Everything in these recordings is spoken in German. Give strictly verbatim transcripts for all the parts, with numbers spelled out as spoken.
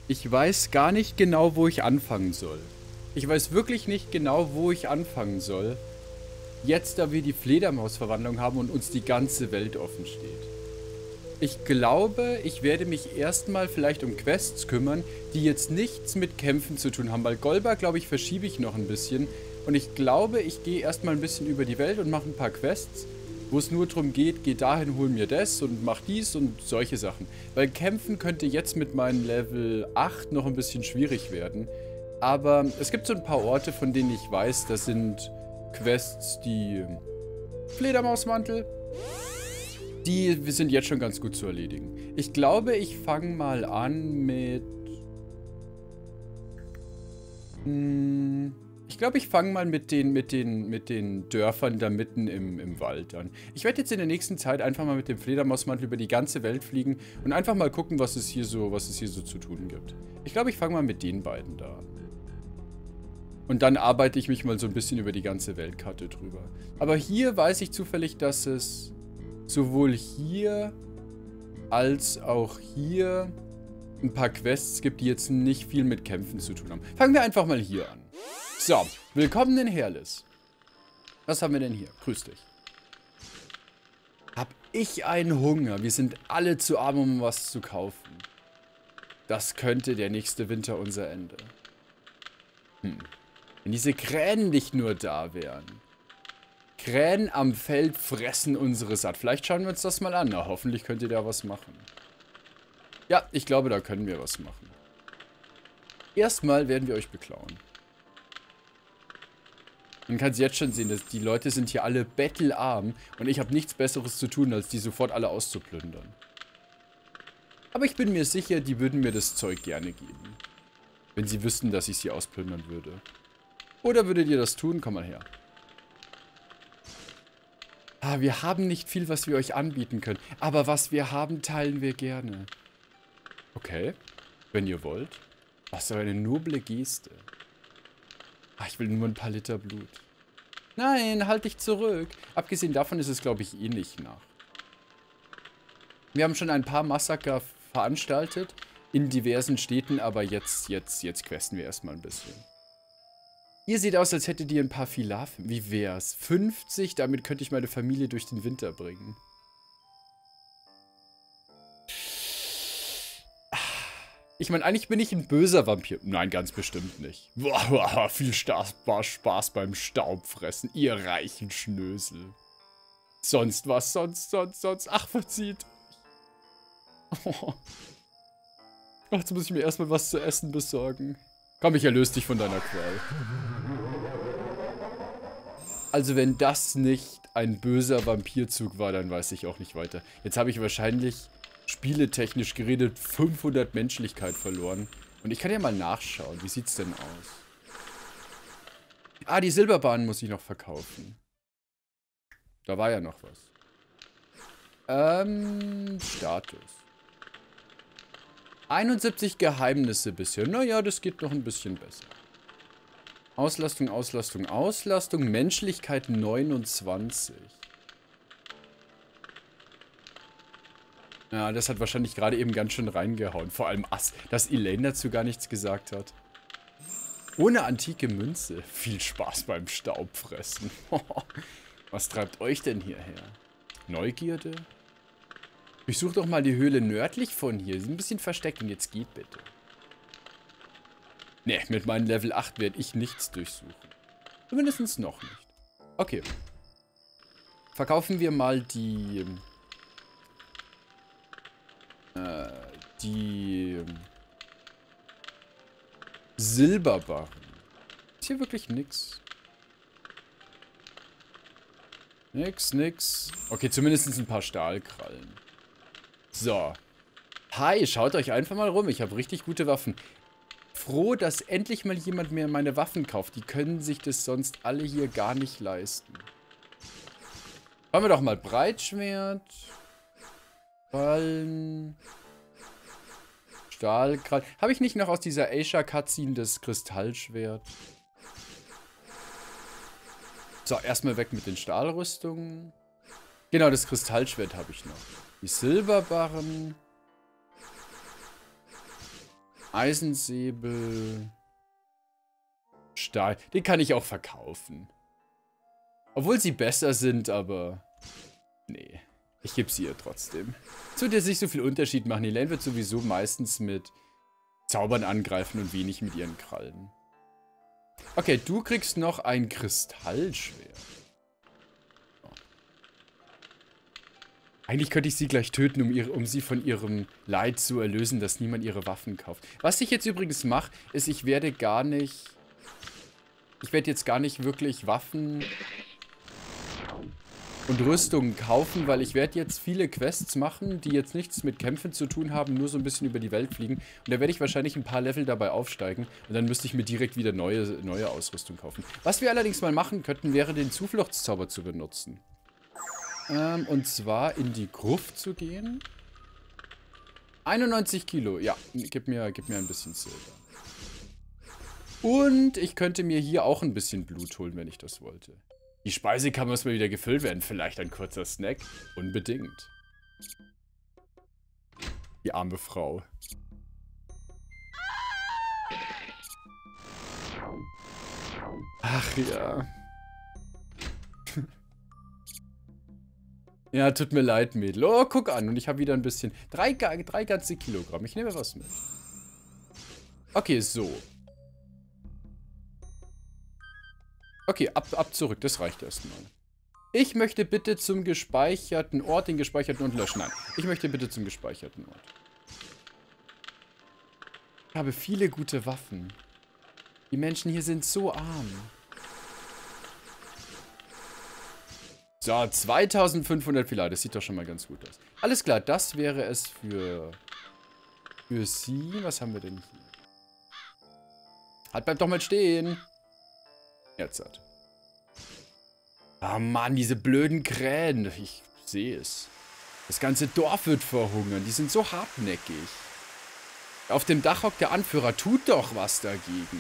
Ich weiß gar nicht genau, wo ich anfangen soll. Ich weiß wirklich nicht genau, wo ich anfangen soll. Jetzt, da wir die Fledermausverwandlung haben und uns die ganze Welt offen steht. Ich glaube, ich werde mich erstmal vielleicht um Quests kümmern, die jetzt nichts mit Kämpfen zu tun haben. Weil Golba, glaube ich, verschiebe ich noch ein bisschen. Und ich glaube, ich gehe erstmal ein bisschen über die Welt und mache ein paar Quests, wo es nur darum geht, geh dahin, hol mir das und mach dies und solche Sachen. Weil Kämpfen könnte jetzt mit meinem Level acht noch ein bisschen schwierig werden. Aber es gibt so ein paar Orte, von denen ich weiß, das sind Quests, die Fledermausmantel, die sind jetzt schon ganz gut zu erledigen. Ich glaube, ich fange mal an mit... Hm, ich glaube, ich fange mal mit den, mit, den, mit den Dörfern da mitten im, im Wald an. Ich werde jetzt in der nächsten Zeit einfach mal mit dem Fledermausmantel über die ganze Welt fliegen und einfach mal gucken, was es hier so, was es hier so zu tun gibt. Ich glaube, ich fange mal mit den beiden da an. Und dann arbeite ich mich mal so ein bisschen über die ganze Weltkarte drüber. Aber hier weiß ich zufällig, dass es sowohl hier als auch hier ein paar Quests gibt, die jetzt nicht viel mit Kämpfen zu tun haben. Fangen wir einfach mal hier an. So, willkommen in Herlis. Was haben wir denn hier? Grüß dich. Hab ich einen Hunger. Wir sind alle zu arm, um was zu kaufen. Das könnte der nächste Winter unser Ende. Hm. Wenn diese Krähen nicht nur da wären. Krähen am Feld fressen unsere satt. Vielleicht schauen wir uns das mal an. Na, hoffentlich könnt ihr da was machen. Ja, ich glaube, da können wir was machen. Erstmal werden wir euch beklauen. Man kann es jetzt schon sehen, dass die Leute sind hier alle bettelarm und ich habe nichts Besseres zu tun, als die sofort alle auszuplündern. Aber ich bin mir sicher, die würden mir das Zeug gerne geben. Wenn sie wüssten, dass ich sie ausplündern würde. Oder würdet ihr das tun? Komm mal her. Ah, wir haben nicht viel, was wir euch anbieten können. Aber was wir haben, teilen wir gerne. Okay, wenn ihr wollt. Was für eine noble Geste. Ach, ich will nur ein paar Liter Blut. Nein, halt dich zurück. Abgesehen davon ist es, glaube ich, eh nicht nach. Wir haben schon ein paar Massaker veranstaltet in diversen Städten, aber jetzt, jetzt, jetzt questen wir erstmal ein bisschen. Ihr seht aus, als hättet ihr ein paar Filafen. Wie wär's? fünfzig? Damit könnte ich meine Familie durch den Winter bringen. Ich meine, eigentlich bin ich ein böser Vampir. Nein, ganz bestimmt nicht. Boah, viel Spaß, Spaß beim Staubfressen, ihr reichen Schnösel. Sonst was, sonst, sonst, sonst. Ach, verzieht. Oh. Jetzt muss ich mir erstmal was zu essen besorgen. Komm, ich erlöse dich von deiner Qual. Also wenn das nicht ein böser Vampirzug war, dann weiß ich auch nicht weiter. Jetzt habe ich wahrscheinlich, spieletechnisch geredet, fünfhundert Menschlichkeit verloren. Und ich kann ja mal nachschauen. Wie sieht's denn aus? Ah, die Silberbahn muss ich noch verkaufen. Da war ja noch was. Ähm, Status. einundsiebzig Geheimnisse bisher. Naja, das geht noch ein bisschen besser. Auslastung, Auslastung, Auslastung. Menschlichkeit neunundzwanzig. Ja, das hat wahrscheinlich gerade eben ganz schön reingehauen. Vor allem, dass Elaine dazu gar nichts gesagt hat. Ohne antike Münze. Viel Spaß beim Staubfressen. Was treibt euch denn hierher? Neugierde? Ich suche doch mal die Höhle nördlich von hier. Ist ein bisschen versteckt und jetzt geht bitte. Ne, mit meinem Level acht werde ich nichts durchsuchen. Zumindest noch nicht. Okay. Verkaufen wir mal die... Äh, die... Silberbarren. Ist hier wirklich nix? Nix, nix. Okay, zumindest ein paar Stahlkrallen. So. Hi, schaut euch einfach mal rum. Ich habe richtig gute Waffen. Froh, dass endlich mal jemand mir meine Waffen kauft. Die können sich das sonst alle hier gar nicht leisten. Haben wir doch mal Breitschwert. Ballen. Stahlkrallen. Habe ich nicht noch aus dieser Aisha-Cutscene das Kristallschwert? So, erstmal weg mit den Stahlrüstungen. Genau, das Kristallschwert habe ich noch. Die Silberbarren. Eisensäbel. Stahl. Den kann ich auch verkaufen. Obwohl sie besser sind, aber... Nee. Ich gebe sie ihr trotzdem. Es wird jetzt nicht so viel Unterschied machen. Die Lane wird sowieso meistens mit Zaubern angreifen und wenig mit ihren Krallen. Okay, du kriegst noch ein Kristallschwert. Oh. Eigentlich könnte ich sie gleich töten, um, ihre, um sie von ihrem Leid zu erlösen, dass niemand ihre Waffen kauft. Was ich jetzt übrigens mache, ist, ich werde gar nicht... Ich werde jetzt gar nicht wirklich Waffen und Rüstungen kaufen, weil ich werde jetzt viele Quests machen, die jetzt nichts mit Kämpfen zu tun haben, nur so ein bisschen über die Welt fliegen. Und da werde ich wahrscheinlich ein paar Level dabei aufsteigen und dann müsste ich mir direkt wieder neue, neue Ausrüstung kaufen. Was wir allerdings mal machen könnten, wäre den Zufluchtszauber zu benutzen. Ähm, und zwar in die Gruft zu gehen. einundneunzig Kilo, ja, gib mir, gib mir ein bisschen Silber. Und ich könnte mir hier auch ein bisschen Blut holen, wenn ich das wollte. Die Speisekammer muss mal wieder gefüllt werden. Vielleicht ein kurzer Snack? Unbedingt. Die arme Frau. Ach ja. Ja, tut mir leid, Mädel. Oh, guck an. Und ich habe wieder ein bisschen... Drei, drei ganze Kilogramm. Ich nehme was mit. Okay, so. Okay, ab, ab zurück. Das reicht erstmal. Ich möchte bitte zum gespeicherten Ort, den gespeicherten Ort löschen. Nein, ich möchte bitte zum gespeicherten Ort. Ich habe viele gute Waffen. Die Menschen hier sind so arm. So, zweitausendfünfhundert Pilar. Das sieht doch schon mal ganz gut aus. Alles klar, das wäre es für... Für sie. Was haben wir denn hier? Halt, bleib doch mal stehen. Jetzt hat. Ah, Mann, diese blöden Krähen. Ich sehe es. Das ganze Dorf wird verhungern. Die sind so hartnäckig. Auf dem Dach hockt der Anführer. Tut doch was dagegen.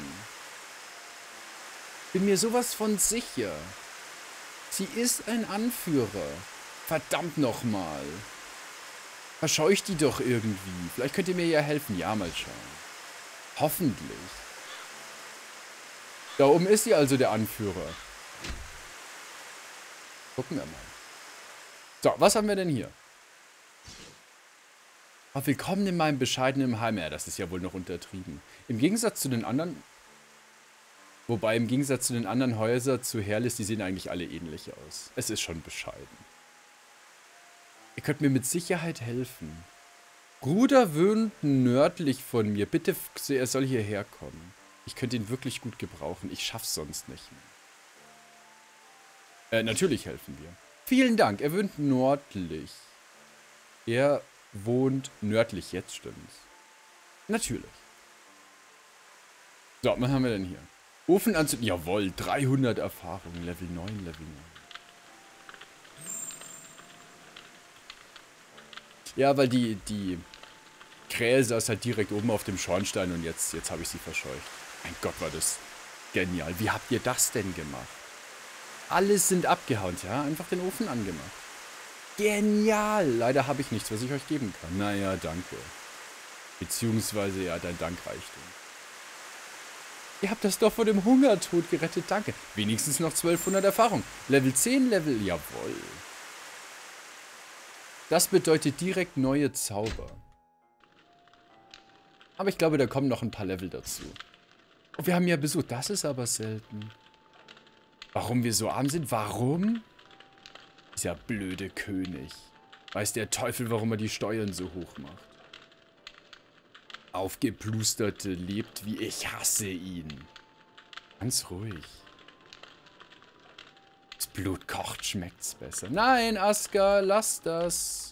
Bin mir sowas von sicher. Sie ist ein Anführer. Verdammt nochmal. Verscheucht die doch irgendwie. Vielleicht könnt ihr mir ja helfen. Ja, mal schauen. Hoffentlich. Da oben ist sie also, der Anführer. Gucken wir mal. So, was haben wir denn hier? Oh, willkommen in meinem bescheidenen Heim. Ja, das ist ja wohl noch untertrieben. Im Gegensatz zu den anderen... Wobei, im Gegensatz zu den anderen Häusern zu Herlis, die sehen eigentlich alle ähnlich aus. Es ist schon bescheiden. Ihr könnt mir mit Sicherheit helfen. Bruder wohnt nördlich von mir. Bitte, er soll hierher kommen. Ich könnte ihn wirklich gut gebrauchen. Ich schaff's sonst nicht mehr. Äh, natürlich helfen wir. Vielen Dank. Er wohnt nördlich. Er wohnt nördlich. Jetzt stimmt's. Natürlich. So, was haben wir denn hier? Ofen anzünden. Jawohl, dreihundert Erfahrung. Level neun, Level neun. Ja, weil die, die Krähe saß halt direkt oben auf dem Schornstein und jetzt, jetzt habe ich sie verscheucht. Mein Gott, war das genial. Wie habt ihr das denn gemacht? Alles sind abgehauen, ja? Einfach den Ofen angemacht. Genial! Leider habe ich nichts, was ich euch geben kann. Naja, danke. Beziehungsweise, ja, dein Dank reicht. Ihr habt das doch vor dem Hungertod gerettet, danke. Wenigstens noch zwölfhundert Erfahrung. Level zehn, Level... Jawohl. Das bedeutet direkt neue Zauber. Aber ich glaube, da kommen noch ein paar Level dazu. Oh, wir haben ja Besuch. Das ist aber selten. Warum wir so arm sind? Warum? Dieser blöde König. Weiß der Teufel, warum er die Steuern so hoch macht. Aufgeplusterte lebt wie ich hasse ihn. Ganz ruhig. Das Blut kocht, schmeckt's besser. Nein, Aska, lass das.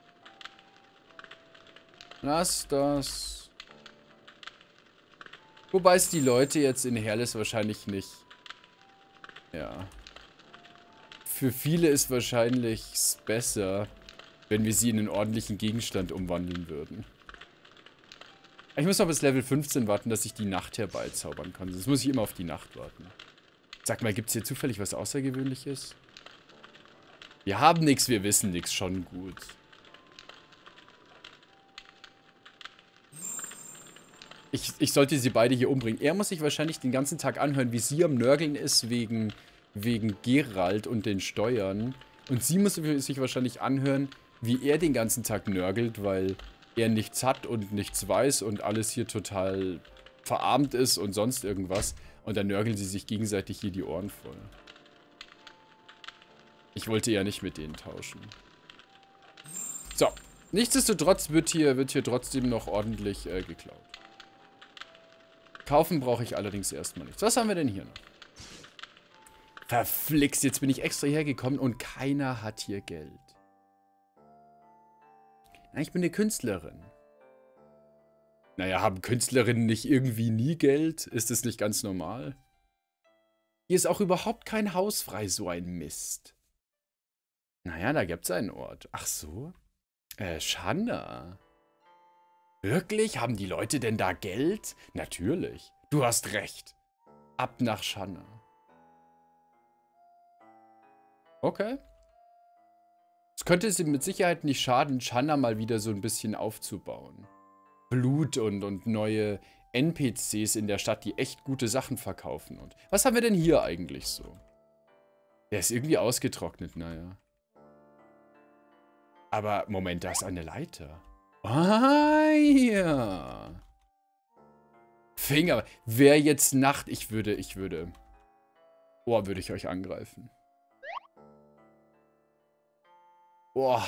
Lass das. Wobei es die Leute jetzt in Herlis wahrscheinlich nicht... Ja. Für viele ist wahrscheinlich besser, wenn wir sie in einen ordentlichen Gegenstand umwandeln würden. Ich muss noch bis Level fünfzehn warten, dass ich die Nacht herbeizaubern kann. Sonst muss ich immer auf die Nacht warten. Sag mal, gibt es hier zufällig was Außergewöhnliches? Wir haben nichts, wir wissen nichts. Schon gut. Ich, ich sollte sie beide hier umbringen. Er muss sich wahrscheinlich den ganzen Tag anhören, wie sie am Nörgeln ist wegen, wegen Geralt und den Steuern. Und sie muss sich wahrscheinlich anhören, wie er den ganzen Tag nörgelt, weil er nichts hat und nichts weiß und alles hier total verarmt ist und sonst irgendwas. Und dann nörgeln sie sich gegenseitig hier die Ohren voll. Ich wollte ja nicht mit denen tauschen. So. Nichtsdestotrotz wird hier, wird hier trotzdem noch ordentlich äh, geklaut. Kaufen brauche ich allerdings erstmal nichts. Was haben wir denn hier noch? Verflixt, jetzt bin ich extra hergekommen und keiner hat hier Geld. Na, ich bin eine Künstlerin. Naja, haben Künstlerinnen nicht irgendwie nie Geld? Ist das nicht ganz normal? Hier ist auch überhaupt kein Haus frei, so ein Mist. Naja, da gibt's einen Ort. Ach so? Äh, Schande. Wirklich? Haben die Leute denn da Geld? Natürlich. Du hast recht. Ab nach Schande. Okay. Es könnte sie mit Sicherheit nicht schaden, Schande mal wieder so ein bisschen aufzubauen. Blut und, und neue N P Cs in der Stadt, die echt gute Sachen verkaufen. Und was haben wir denn hier eigentlich so? Der ist irgendwie ausgetrocknet, naja. Aber, Moment, da ist eine Leiter. Ah, ja. Finger. Wäre jetzt Nacht, ich würde, ich würde... Boah, würde ich euch angreifen. Boah.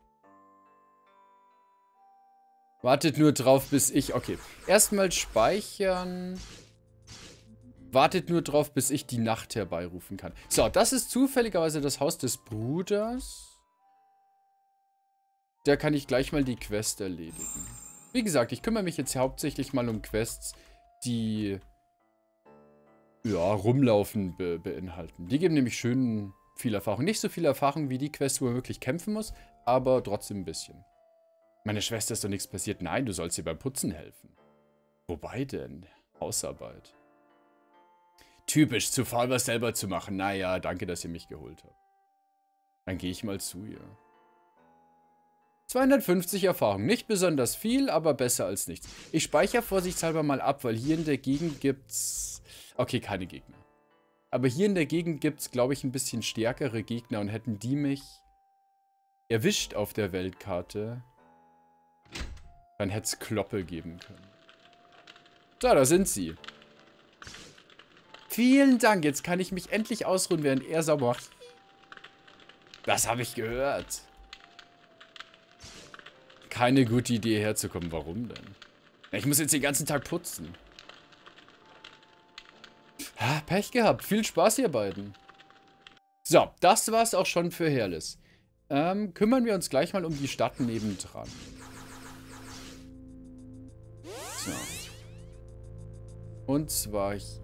Wartet nur drauf, bis ich... Okay. Erstmal speichern. Wartet nur drauf, bis ich die Nacht herbeirufen kann. So, das ist zufälligerweise das Haus des Bruders. Da kann ich gleich mal die Quest erledigen. Wie gesagt, ich kümmere mich jetzt hauptsächlich mal um Quests, die ja, rumlaufen be beinhalten. Die geben nämlich schön viel Erfahrung. Nicht so viel Erfahrung wie die Quests, wo man wirklich kämpfen muss, aber trotzdem ein bisschen. Meine Schwester ist doch nichts passiert. Nein, du sollst ihr beim Putzen helfen. Wobei denn? Hausarbeit. Typisch, zu faul was selber zu machen. Naja, danke, dass ihr mich geholt habt. Dann gehe ich mal zu ihr. zweihundertfünfzig Erfahrung. Nicht besonders viel, aber besser als nichts. Ich speichere vorsichtshalber mal ab, weil hier in der Gegend gibt's... Okay, keine Gegner. Aber hier in der Gegend gibt's, glaube ich, ein bisschen stärkere Gegner. Und hätten die mich erwischt auf der Weltkarte, dann hätte es Kloppe geben können. So, da sind sie. Vielen Dank. Jetzt kann ich mich endlich ausruhen, während er sauber macht. Das habe ich gehört. Keine gute Idee herzukommen. Warum denn? Ich muss jetzt den ganzen Tag putzen. Ha, Pech gehabt. Viel Spaß, ihr beiden. So, das war's auch schon für Herles. Ähm, kümmern wir uns gleich mal um die Stadt nebendran. So. Und zwar hier.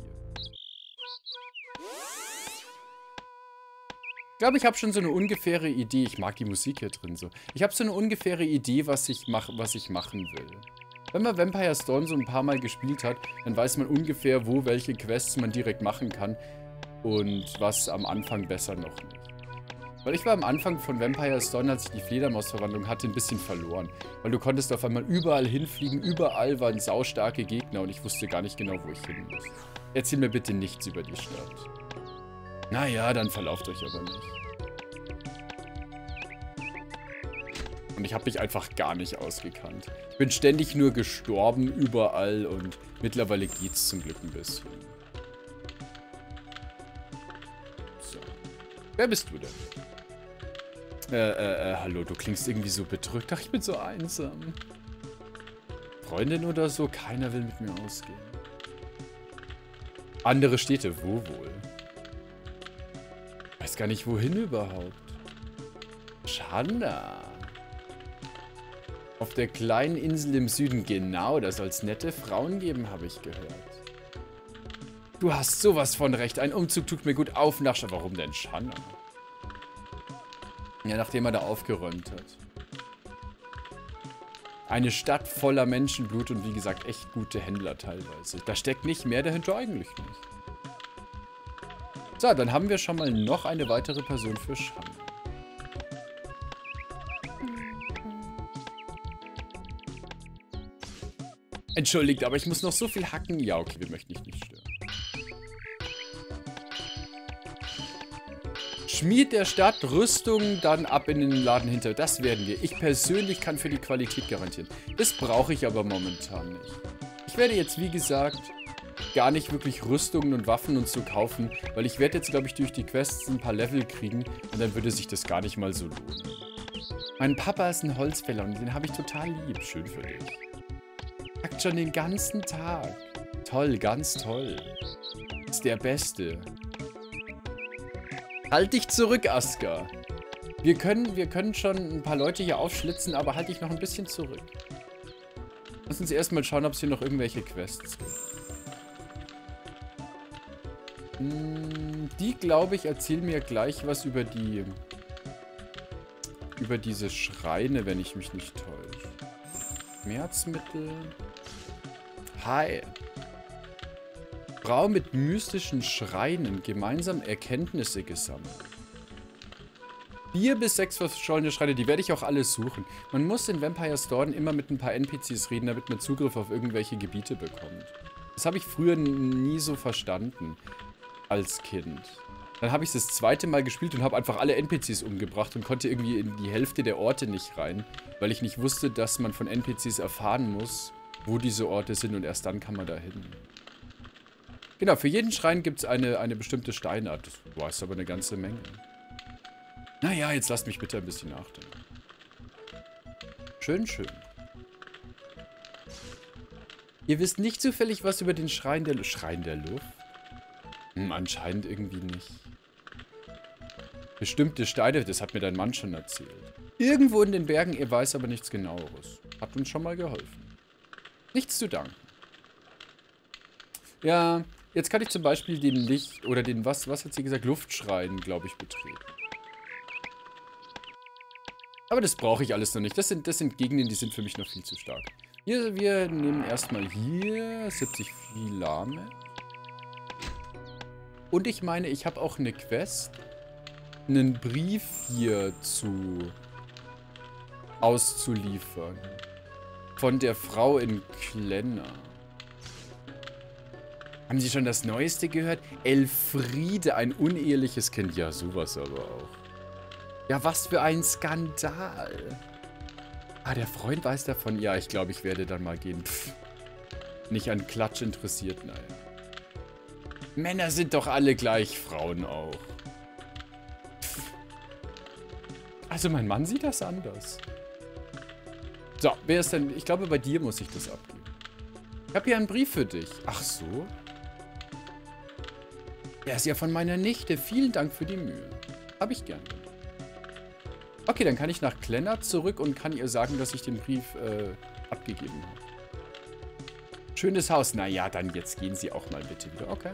Ich glaube, ich habe schon so eine ungefähre Idee. Ich mag die Musik hier drin so. Ich habe so eine ungefähre Idee, was ich, mach, was ich machen will. Wenn man Vampire's Dawn so ein paar Mal gespielt hat, dann weiß man ungefähr, wo welche Quests man direkt machen kann. Und was am Anfang besser noch nicht. Weil ich war am Anfang von Vampire's Dawn, als ich die Fledermausverwandlung hatte, ein bisschen verloren. Weil du konntest auf einmal überall hinfliegen, überall waren saustarke Gegner und ich wusste gar nicht genau, wo ich hin muss. Erzähl mir bitte nichts über die Stadt. Naja, dann verlauft euch aber nicht. Und ich habe mich einfach gar nicht ausgekannt. Ich bin ständig nur gestorben, überall und mittlerweile geht's zum Glück ein bisschen. So. Wer bist du denn? Äh, äh, äh, hallo, du klingst irgendwie so bedrückt. Ach, ich bin so einsam. Freundin oder so? Keiner will mit mir ausgehen. Andere Städte, wo wohl? Weiß gar nicht, wohin überhaupt. Schanda. Auf der kleinen Insel im Süden, genau, da soll es nette Frauen geben, habe ich gehört. Du hast sowas von recht. Ein Umzug tut mir gut auf nach... Warum denn Schanda? Ja, nachdem er da aufgeräumt hat. Eine Stadt voller Menschenblut und wie gesagt, echt gute Händler teilweise. Da steckt nicht mehr dahinter, eigentlich nicht. So, dann haben wir schon mal noch eine weitere Person für Schande. Entschuldigt, aber ich muss noch so viel hacken. Ja, okay, wir möchten dich nicht stören. Schmied der Stadt, Rüstung, dann ab in den Laden hinter. Das werden wir. Ich persönlich kann für die Qualität garantieren. Das brauche ich aber momentan nicht. Ich werde jetzt, wie gesagt, gar nicht wirklich Rüstungen und Waffen und so kaufen, weil ich werde jetzt, glaube ich, durch die Quests ein paar Level kriegen und dann würde sich das gar nicht mal so lohnen. Mein Papa ist ein Holzfäller und den habe ich total lieb. Schön für dich. Hackt schon den ganzen Tag. Toll, ganz toll. Ist der Beste. Halt dich zurück, Aska. Wir können, wir können schon ein paar Leute hier aufschlitzen, aber halt dich noch ein bisschen zurück. Lass uns erstmal schauen, ob es hier noch irgendwelche Quests gibt. Hm, die, glaube ich, erzählen mir gleich was über die... über diese Schreine, wenn ich mich nicht täusche. Schmerzmittel. Hi. Frau mit mystischen Schreinen gemeinsam Erkenntnisse gesammelt. Vier bis sechs verschollene Schreine, die werde ich auch alle suchen. Man muss in Vampire's Dawn immer mit ein paar N P Cs reden, damit man Zugriff auf irgendwelche Gebiete bekommt. Das habe ich früher nie so verstanden. Als Kind. Dann habe ich es das zweite Mal gespielt und habe einfach alle N P Cs umgebracht und konnte irgendwie in die Hälfte der Orte nicht rein, weil ich nicht wusste, dass man von N P Cs erfahren muss, wo diese Orte sind und erst dann kann man da hin. Genau, für jeden Schrein gibt es eine, eine bestimmte Steinart. Du weißt aber eine ganze Menge. Naja, jetzt lasst mich bitte ein bisschen nachdenken. Schön, schön. Ihr wisst nicht zufällig was über den Schrein der, Lu Schrein der Luft? Hm, anscheinend irgendwie nicht. Bestimmte Steine, das hat mir dein Mann schon erzählt. Irgendwo in den Bergen, er weiß aber nichts Genaueres. Hat uns schon mal geholfen. Nichts zu danken. Ja, jetzt kann ich zum Beispiel den Licht, oder den, was, was hat sie gesagt, Luftschrein, glaube ich, betreten. Aber das brauche ich alles noch nicht. Das sind, das sind Gegenden, die sind für mich noch viel zu stark. Hier, wir nehmen erstmal hier siebzig Filame. Und ich meine, ich habe auch eine Quest, einen Brief hier zu auszuliefern. Von der Frau in Klenner. Haben Sie schon das Neueste gehört? Elfriede, ein uneheliches Kind. Ja, sowas aber auch. Ja, was für ein Skandal. Ah, der Freund weiß davon. Ja, ich glaube, ich werde dann mal gehen. Pff. Nicht an Klatsch interessiert, nein. Männer sind doch alle gleich, Frauen auch. Pff. Also mein Mann sieht das anders. So, wer ist denn... Ich glaube, bei dir muss ich das abgeben. Ich habe hier einen Brief für dich. Ach so? Der ist ja von meiner Nichte. Vielen Dank für die Mühe. Habe ich gern. Okay, dann kann ich nach Klenner zurück und kann ihr sagen, dass ich den Brief äh, abgegeben habe. Schönes Haus. Naja, dann jetzt gehen Sie auch mal bitte wieder. Okay.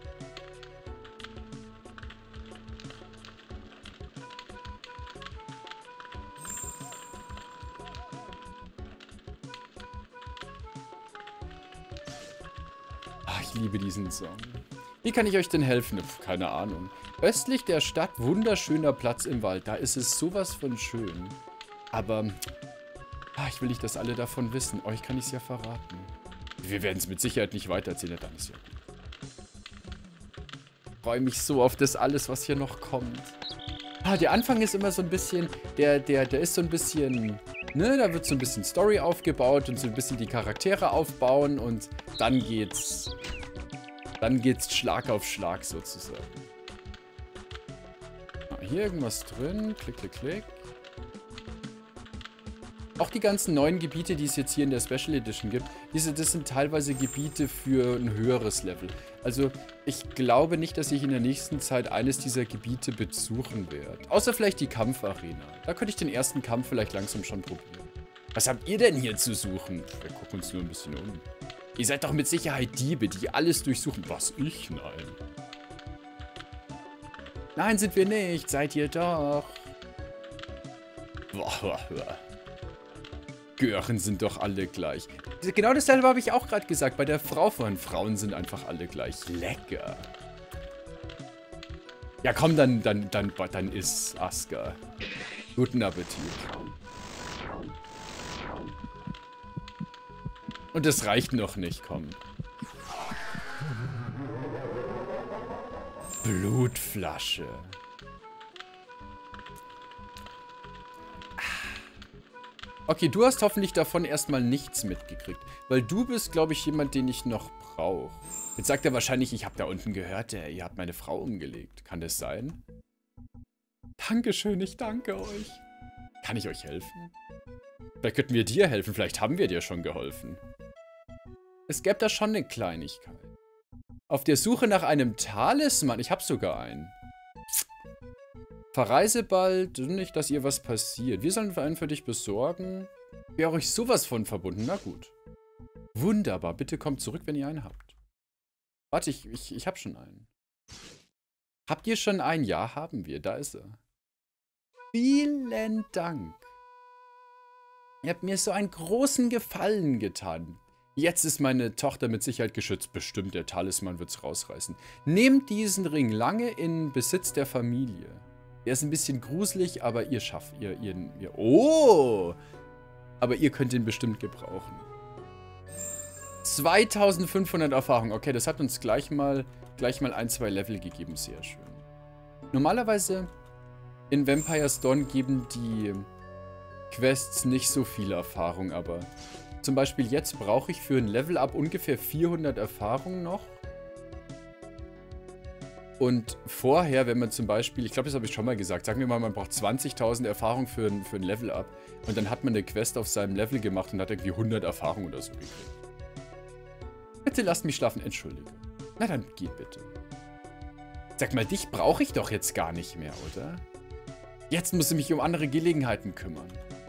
Ach, ich liebe diesen Song. Wie kann ich euch denn helfen? Pff, keine Ahnung. Östlich der Stadt, wunderschöner Platz im Wald. Da ist es sowas von schön. Aber ah, ich will nicht, dass alle davon wissen. Euch kann ich es ja verraten. Wir werden es mit Sicherheit nicht weitererzählen. Dann ist ja gut. Ich freue mich so auf das alles, was hier noch kommt. Ah, der Anfang ist immer so ein bisschen... Der, der, der ist so ein bisschen... Ne, da wird so ein bisschen Story aufgebaut und so ein bisschen die Charaktere aufbauen. Und dann geht's... Dann geht's Schlag auf Schlag sozusagen. Ah, hier irgendwas drin. Klick, klick, klick. Auch die ganzen neuen Gebiete, die es jetzt hier in der Special Edition gibt, diese, das sind teilweise Gebiete für ein höheres Level. Also ich glaube nicht, dass ich in der nächsten Zeit eines dieser Gebiete besuchen werde. Außer vielleicht die Kampfarena. Da könnte ich den ersten Kampf vielleicht langsam schon probieren. Was habt ihr denn hier zu suchen? Wir gucken uns nur ein bisschen um. Ihr seid doch mit Sicherheit Diebe, die alles durchsuchen. Was? Ich? Nein. Nein, sind wir nicht. Seid ihr doch. Boah, boah, boah. Gören sind doch alle gleich. Genau dasselbe habe ich auch gerade gesagt. Bei der Frau von Frauen sind einfach alle gleich. Lecker. Ja, komm, dann, dann, dann, dann iss, Aska. Guten Appetit. Und das reicht noch nicht, komm. Blutflasche. Okay, du hast hoffentlich davon erstmal nichts mitgekriegt. Weil du bist, glaube ich, jemand, den ich noch brauche. Jetzt sagt er wahrscheinlich, ich habe da unten gehört, der, ihr habt meine Frau umgelegt. Kann das sein? Dankeschön, ich danke euch. Kann ich euch helfen? Vielleicht könnten wir dir helfen, vielleicht haben wir dir schon geholfen. Es gäbe da schon eine Kleinigkeit. Auf der Suche nach einem Talisman, ich habe sogar einen. Verreise bald, nicht, dass ihr was passiert. Wir sollen einen für dich besorgen. Wäre euch sowas von verbunden, na gut. Wunderbar, bitte kommt zurück, wenn ihr einen habt. Warte, ich, ich, ich habe schon einen. Habt ihr schon einen? Ja, haben wir, da ist er. Vielen Dank. Ihr habt mir so einen großen Gefallen getan. Jetzt ist meine Tochter mit Sicherheit geschützt. Bestimmt, der Talisman wird's rausreißen. Nehmt diesen Ring lange in Besitz der Familie. Der ist ein bisschen gruselig, aber ihr schafft, ihr, ihr, ihr, oh! Aber ihr könnt ihn bestimmt gebrauchen. zweitausendfünfhundert Erfahrung. Okay, das hat uns gleich mal, gleich mal ein, zwei Level gegeben. Sehr schön. Normalerweise in Vampire's Dawn geben die Quests nicht so viel Erfahrung, aber zum Beispiel jetzt brauche ich für ein Level-Up ungefähr vierhundert Erfahrung noch. Und vorher, wenn man zum Beispiel, ich glaube, das habe ich schon mal gesagt, sagen wir mal, man braucht zwanzigtausend Erfahrung für ein, für ein Level-Up und dann hat man eine Quest auf seinem Level gemacht und hat irgendwie hundert Erfahrung oder so gekriegt. Bitte lasst mich schlafen, entschuldige. Na dann, geht bitte. Sag mal, dich brauche ich doch jetzt gar nicht mehr, oder? Jetzt muss ich mich um andere Gelegenheiten kümmern.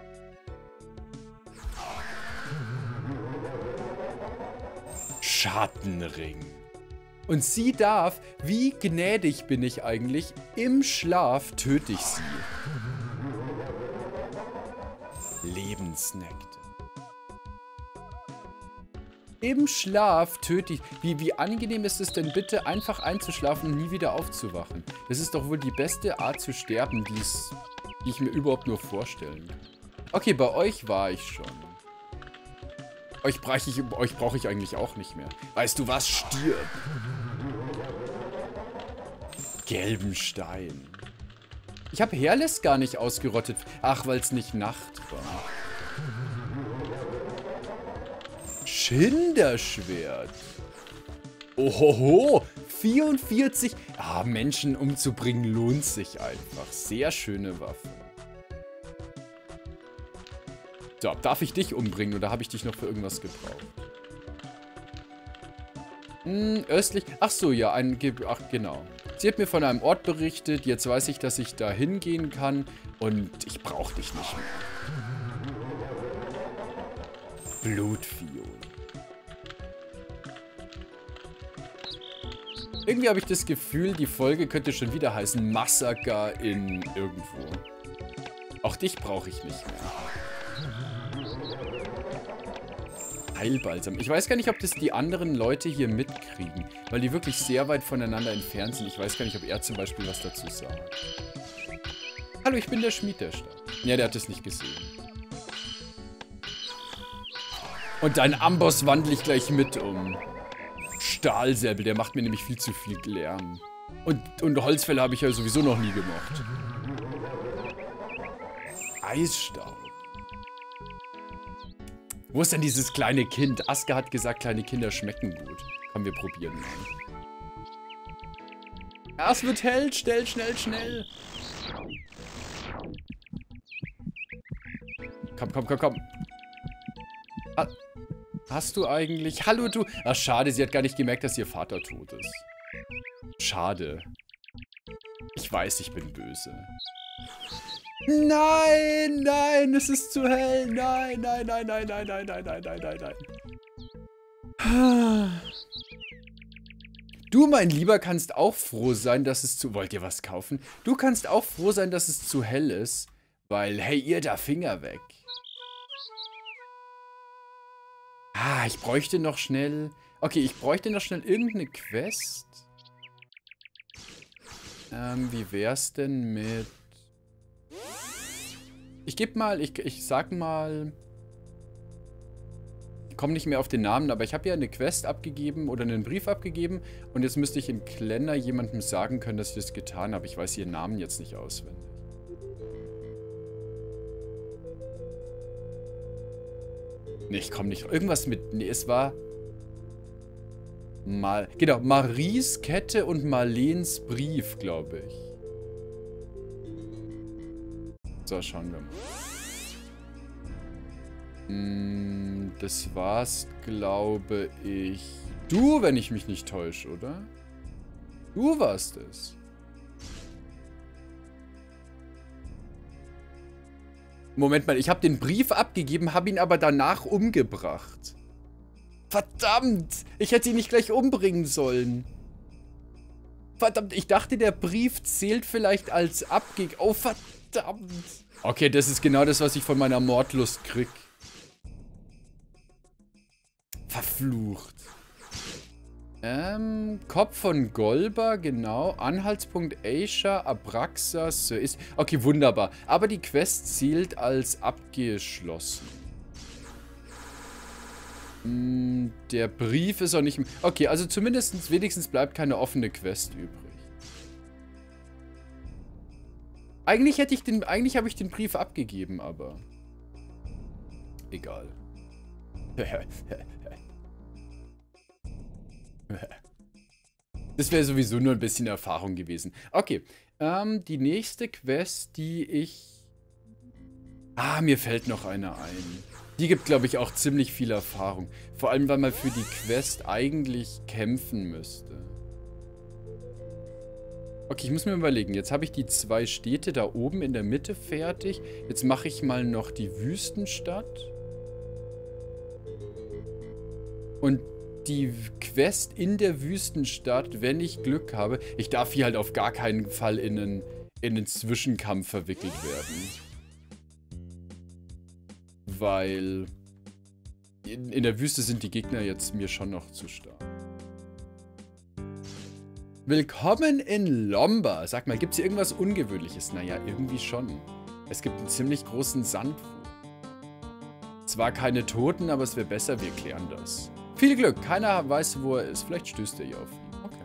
Schattenring. Und sie darf, wie gnädig bin ich eigentlich, im Schlaf töte ich sie. Lebensnekte. Im Schlaf töte ich... Wie, wie angenehm ist es denn bitte, einfach einzuschlafen und nie wieder aufzuwachen? Das ist doch wohl die beste Art zu sterben, die's, die ich mir überhaupt nur vorstellen kann. Okay, bei euch war ich schon. Euch brauche ich, euch brauche ich eigentlich auch nicht mehr. Weißt du was? Stirb! Gelben Stein. Ich habe Hairless gar nicht ausgerottet. Ach, weil es nicht Nacht war. Schinderschwert. Ohoho, vierundvierzig. Ah, Menschen umzubringen lohnt sich einfach. Sehr schöne Waffe. So, darf ich dich umbringen oder habe ich dich noch für irgendwas gebraucht? Hm, östlich. Ach so, ja, ein... Ge Ach, genau. Sie hat mir von einem Ort berichtet. Jetzt weiß ich, dass ich da hingehen kann. Und ich brauche dich nicht mehr. Blutfiol. Irgendwie habe ich das Gefühl, die Folge könnte schon wieder heißen Massaker in irgendwo. Auch dich brauche ich nicht mehr. Heilbalsam. Ich weiß gar nicht, ob das die anderen Leute hier mitkriegen, weil die wirklich sehr weit voneinander entfernt sind. Ich weiß gar nicht, ob er zum Beispiel was dazu sagt. Hallo, ich bin der Schmied der Stadt. Ja, der hat es nicht gesehen. Und deinen Amboss wandle ich gleich mit um. Stahlsäbel, der macht mir nämlich viel zu viel Lärm. Und, und Holzfäller habe ich ja sowieso noch nie gemocht. Eisstaub. Wo ist denn dieses kleine Kind? Aska hat gesagt, kleine Kinder schmecken gut. Komm, wir probieren mal. Ja, es wird hell. Schnell, schnell, schnell. Komm, komm, komm, komm. Ah, hast du eigentlich... Hallo, du... Ach, schade, sie hat gar nicht gemerkt, dass ihr Vater tot ist. Schade. Ich weiß, ich bin böse. Nein, nein, es ist zu hell. Nein, nein, nein, nein, nein, nein, nein, nein, nein, nein, nein. Du, mein Lieber, kannst auch froh sein, dass es zu... Wollt ihr was kaufen? Du kannst auch froh sein, dass es zu hell ist. Weil, hey, ihr da, Finger weg. Ah, ich bräuchte noch schnell... Okay, ich bräuchte noch schnell irgendeine Quest. Ähm, wie wär's denn mit... Ich gebe mal, ich, ich sag mal... komme nicht mehr auf den Namen, aber ich habe ja eine Quest abgegeben oder einen Brief abgegeben. Und jetzt müsste ich in Klender jemandem sagen können, dass ich das getan habe. Ich weiß ihren Namen jetzt nicht auswendig. Nee, ich komme nicht. Irgendwas mit... Nee, es war... Mal... Genau, Maries Kette und Marlens Brief, glaube ich. So, schauen wir mal. Hm, das war's, glaube ich. Du, wenn ich mich nicht täusche, oder? Du warst es. Moment mal, ich habe den Brief abgegeben, habe ihn aber danach umgebracht. Verdammt! Ich hätte ihn nicht gleich umbringen sollen. Verdammt, ich dachte, der Brief zählt vielleicht als abgegeben. Oh, verdammt. Okay, das ist genau das, was ich von meiner Mordlust krieg. Verflucht. Ähm, Kopf von Golba, genau. Anhaltspunkt Aisha, Abraxas, ist. Okay, wunderbar. Aber die Quest zählt als abgeschlossen. Hm, der Brief ist auch nicht... Okay, also zumindest, wenigstens bleibt keine offene Quest übrig. Eigentlich hätte ich den... Eigentlich habe ich den Brief abgegeben, aber... Egal. Das wäre sowieso nur ein bisschen Erfahrung gewesen. Okay, ähm, die nächste Quest, die ich... Ah, mir fällt noch eine ein. Die gibt, glaube ich, auch ziemlich viel Erfahrung. Vor allem, weil man für die Quest eigentlich kämpfen müsste. Okay, ich muss mir überlegen. Jetzt habe ich die zwei Städte da oben in der Mitte fertig. Jetzt mache ich mal noch die Wüstenstadt. Und die Quest in der Wüstenstadt, wenn ich Glück habe. Ich darf hier halt auf gar keinen Fall in einen, in einen Zwischenkampf verwickelt werden. Weil in, in der Wüste sind die Gegner jetzt mir schon noch zu stark. Willkommen in Lomba. Sag mal, gibt es hier irgendwas Ungewöhnliches? Naja, irgendwie schon. Es gibt einen ziemlich großen Sandwurm. Zwar keine Toten, aber es wäre besser, wir klären das. Viel Glück, keiner weiß, wo er ist. Vielleicht stößt er hier auf ihn. Okay.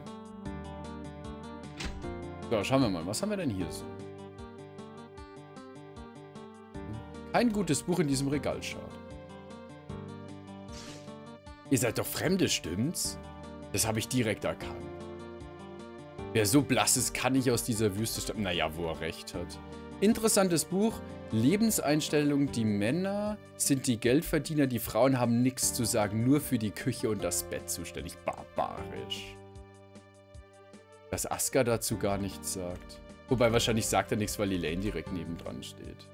So, schauen wir mal. Was haben wir denn hier so? Kein gutes Buch in diesem Regal, schade. Ihr seid doch Fremde, stimmt's? Das habe ich direkt erkannt. Wer so blass ist, kann nicht aus dieser Wüste stammen. Naja, wo er recht hat. Interessantes Buch. Lebenseinstellung, die Männer sind die Geldverdiener, die Frauen haben nichts zu sagen, nur für die Küche und das Bett zuständig. Barbarisch. Dass Aska dazu gar nichts sagt. Wobei wahrscheinlich sagt er nichts, weil Elaine direkt nebendran steht.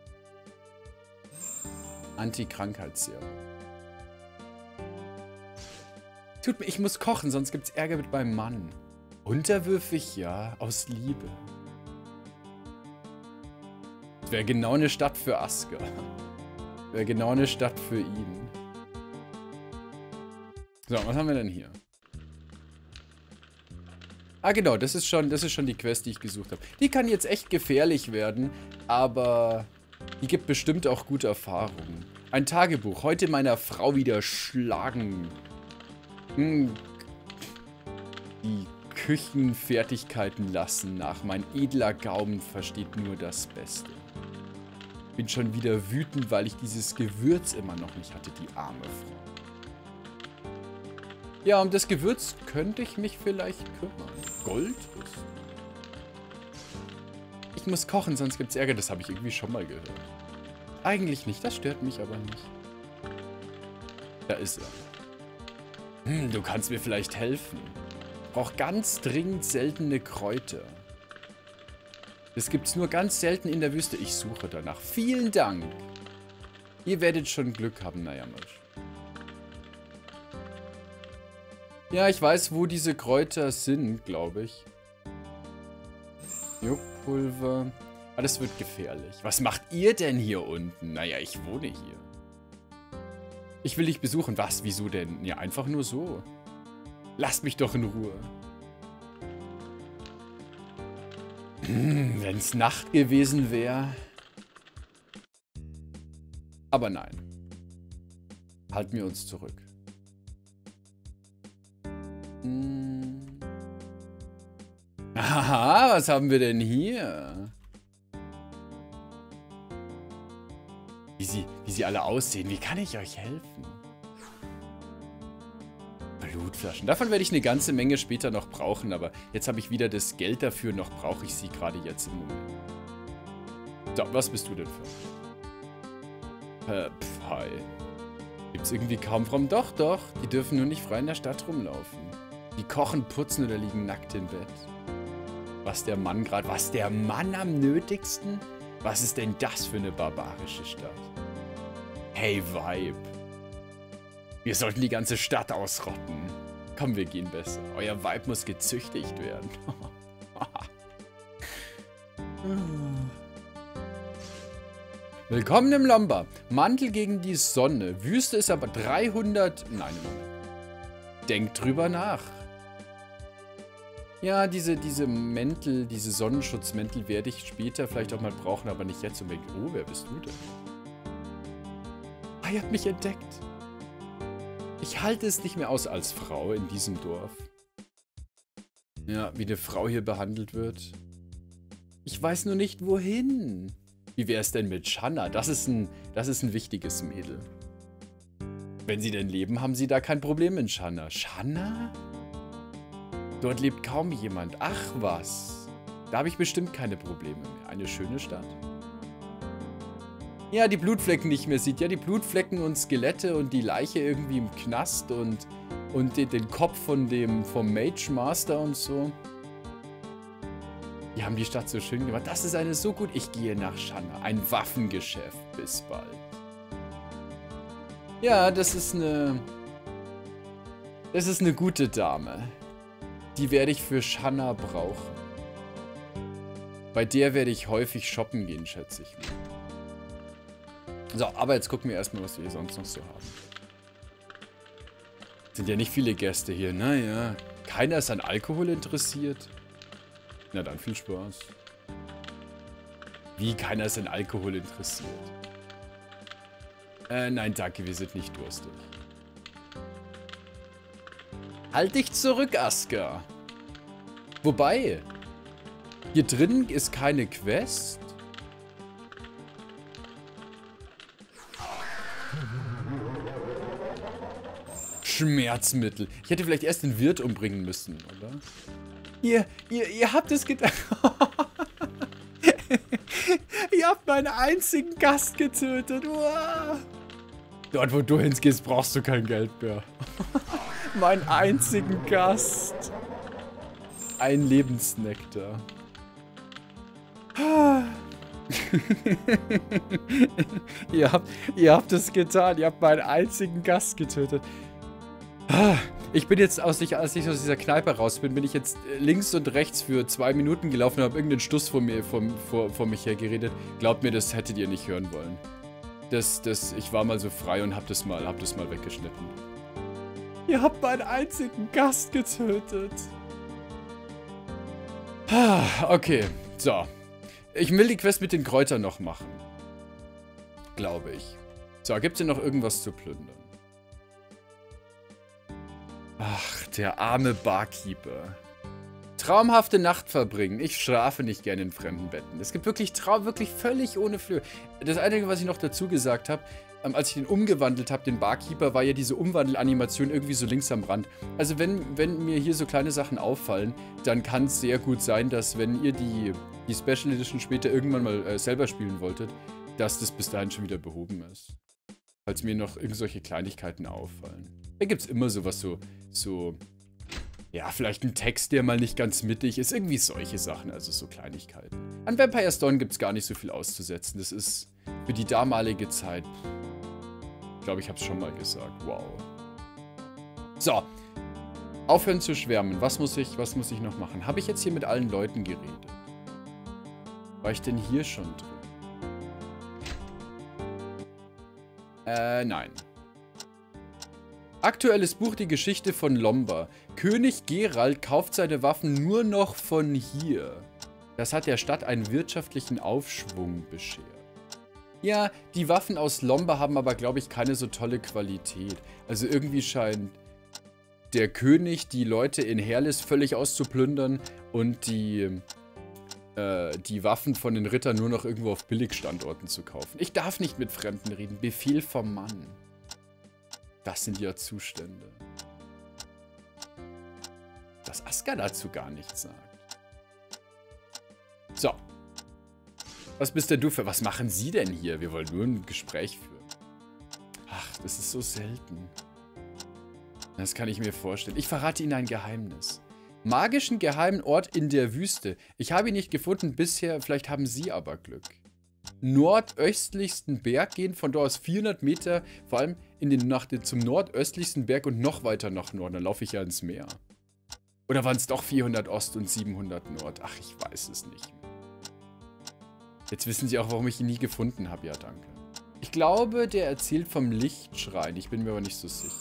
Anti-Krankheitsserum. Tut mir, ich muss kochen, sonst gibt's Ärger mit meinem Mann. Unterwürfig, ja, aus Liebe. Wäre genau eine Stadt für Aska. Wäre genau eine Stadt für ihn. So, was haben wir denn hier? Ah, genau, das ist schon, das ist schon die Quest, die ich gesucht habe. Die kann jetzt echt gefährlich werden, aber die gibt bestimmt auch gute Erfahrungen. Ein Tagebuch. Heute meiner Frau wieder schlagen. Hm. Die Küchenfertigkeiten lassen nach. Mein edler Gaumen versteht nur das Beste. Bin schon wieder wütend, weil ich dieses Gewürz immer noch nicht hatte, die arme Frau. Ja, um das Gewürz könnte ich mich vielleicht kümmern. Gold? Ich muss kochen, sonst gibt's Ärger. Das habe ich irgendwie schon mal gehört. Eigentlich nicht, das stört mich aber nicht. Da ist er. Hm, du kannst mir vielleicht helfen. Ich brauche ganz dringend seltene Kräuter. Das gibt's nur ganz selten in der Wüste. Ich suche danach. Vielen Dank. Ihr werdet schon Glück haben. Naja, mal. Ja, ich weiß, wo diese Kräuter sind, glaube ich. Juckpulver. Ah, das wird gefährlich. Was macht ihr denn hier unten? Naja, ich wohne hier. Ich will dich besuchen. Was? Wieso denn? Ja, einfach nur so. Lasst mich doch in Ruhe. Hm, wenn es Nacht gewesen wäre. Aber nein. Halten wir uns zurück. Hm. Aha, was haben wir denn hier? Wie sie, wie sie alle aussehen. Wie kann ich euch helfen? Blutflaschen. Davon werde ich eine ganze Menge später noch brauchen, aber jetzt habe ich wieder das Geld dafür, noch brauche ich sie gerade jetzt im Moment. So, was bist du denn für? Äh, pf, hi. Gibt's irgendwie kaum Frauen? Doch, doch. Die dürfen nur nicht frei in der Stadt rumlaufen. Die kochen, putzen oder liegen nackt im Bett. Was der Mann gerade... Was der Mann am nötigsten? Was ist denn das für eine barbarische Stadt? Hey, Vibe. Wir sollten die ganze Stadt ausrotten. Komm, wir gehen besser. Euer Vibe muss gezüchtigt werden. Willkommen im Lomba. Mantel gegen die Sonne. Wüste ist aber dreihundert... Nein, denkt drüber nach. Ja, diese, diese Mäntel, diese Sonnenschutzmäntel werde ich später vielleicht auch mal brauchen, aber nicht jetzt. Und denkt, oh, wer bist du denn? Ah, ihr habt mich entdeckt. Ich halte es nicht mehr aus als Frau in diesem Dorf. Ja, wie eine Frau hier behandelt wird. Ich weiß nur nicht, wohin. Wie wäre es denn mit Shanna? Das ist ein, das ist ein wichtiges Mädel. Wenn sie denn leben, haben sie da kein Problem in Shanna. Shanna? Dort lebt kaum jemand. Ach was. Da habe ich bestimmt keine Probleme mehr. Eine schöne Stadt. Ja, die Blutflecken nicht mehr sieht. Ja, die Blutflecken und Skelette und die Leiche irgendwie im Knast und, und den, den Kopf von dem, vom Mage Master und so. Die haben die Stadt so schön gemacht. Das ist eine so gut. Ich gehe nach Shanna. Ein Waffengeschäft. Bis bald. Ja, das ist eine... Das ist eine gute Dame. Die werde ich für Shanna brauchen. Bei der werde ich häufig shoppen gehen, schätze ich mal. So, aber jetzt gucken wir erstmal, was wir hier sonst noch so haben. Sind ja nicht viele Gäste hier. Naja, keiner ist an Alkohol interessiert. Na dann, viel Spaß. Wie, keiner ist an Alkohol interessiert? Äh, nein, danke, wir sind nicht durstig. Halt dich zurück, Aska. Wobei, hier drin ist keine Quest. Schmerzmittel. Ich hätte vielleicht erst den Wirt umbringen müssen, oder? Ihr, ihr, ihr habt es gedacht. Ihr habt meinen einzigen Gast getötet. Uah. Dort, wo du hingehst, brauchst du kein Geld mehr. Meinen einzigen Gast. Ein Lebensnektar. ihr, habt, ihr habt es getan. Ihr habt meinen einzigen Gast getötet. Ich bin jetzt, aus, als ich aus dieser Kneipe raus bin, bin ich jetzt links und rechts für zwei Minuten gelaufen und habe irgendeinen Stuss vor, mir, vor, vor, vor mich her geredet. Glaubt mir, das hättet ihr nicht hören wollen. Das, das, ich war mal so frei und hab das mal, hab das mal weggeschnitten. Ihr habt meinen einzigen Gast getötet. Okay, so. Ich will die Quest mit den Kräutern noch machen. Glaube ich. So, gibt's hier noch irgendwas zu plündern? Ach, der arme Barkeeper. Traumhafte Nacht verbringen. Ich schlafe nicht gerne in fremden Betten. Es gibt wirklich Traum, wirklich völlig ohne Flöhe. Das Einzige, was ich noch dazu gesagt habe, ähm, als ich den umgewandelt habe, den Barkeeper, war ja diese Umwandelanimation irgendwie so links am Rand. Also wenn, wenn mir hier so kleine Sachen auffallen, dann kann es sehr gut sein, dass wenn ihr die, die Special Edition später irgendwann mal äh, selber spielen wolltet, dass das bis dahin schon wieder behoben ist. Falls mir noch irgendwelche Kleinigkeiten auffallen. Da gibt es immer sowas so, so, ja, vielleicht ein Text, der mal nicht ganz mittig ist. Irgendwie solche Sachen, also so Kleinigkeiten. An Vampire's Dawn gibt es gar nicht so viel auszusetzen. Das ist für die damalige Zeit, ich glaube, ich habe es schon mal gesagt, wow. So, aufhören zu schwärmen. Was muss ich, was muss ich noch machen? Habe ich jetzt hier mit allen Leuten geredet? War ich denn hier schon drin? Äh, nein. Aktuelles Buch, die Geschichte von Lomba. König Geralt kauft seine Waffen nur noch von hier. Das hat der Stadt einen wirtschaftlichen Aufschwung beschert. Ja, die Waffen aus Lomba haben aber, glaube ich, keine so tolle Qualität. Also irgendwie scheint der König die Leute in Herlis völlig auszuplündern und die, äh, die Waffen von den Rittern nur noch irgendwo auf Billigstandorten zu kaufen. Ich darf nicht mit Fremden reden. Befehl vom Mann. Das sind ja Zustände. Dass Aska dazu gar nichts sagt. So. Was bist denn du für... Was machen Sie denn hier? Wir wollen nur ein Gespräch führen. Ach, das ist so selten. Das kann ich mir vorstellen. Ich verrate Ihnen ein Geheimnis. Magischen geheimen Ort in der Wüste. Ich habe ihn nicht gefunden bisher, vielleicht haben Sie aber Glück. Nordöstlichsten Berg gehen, von dort aus vierhundert Meter, vor allem in den, nach den, zum nordöstlichsten Berg und noch weiter nach Norden. Dann laufe ich ja ins Meer. Oder waren es doch vierhundert Ost und siebenhundert Nord? Ach, ich weiß es nicht mehr. Jetzt wissen Sie auch, warum ich ihn nie gefunden habe. Ja, danke. Ich glaube, der erzählt vom Lichtschrein. Ich bin mir aber nicht so sicher.